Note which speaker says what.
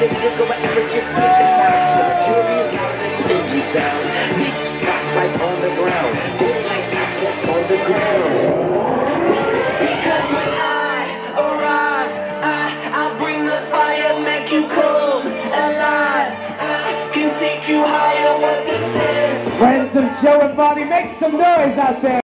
Speaker 1: the pick or whatever, just pick the town. The majority is louder than you think you sound. Big rocks like on the ground. Big like socks that's on the ground. We say, because when I arrive, I'll bring the fire, make you come alive. I can take you higher, what this is.
Speaker 2: Friends of Joe and Bonnie, make some noise out there.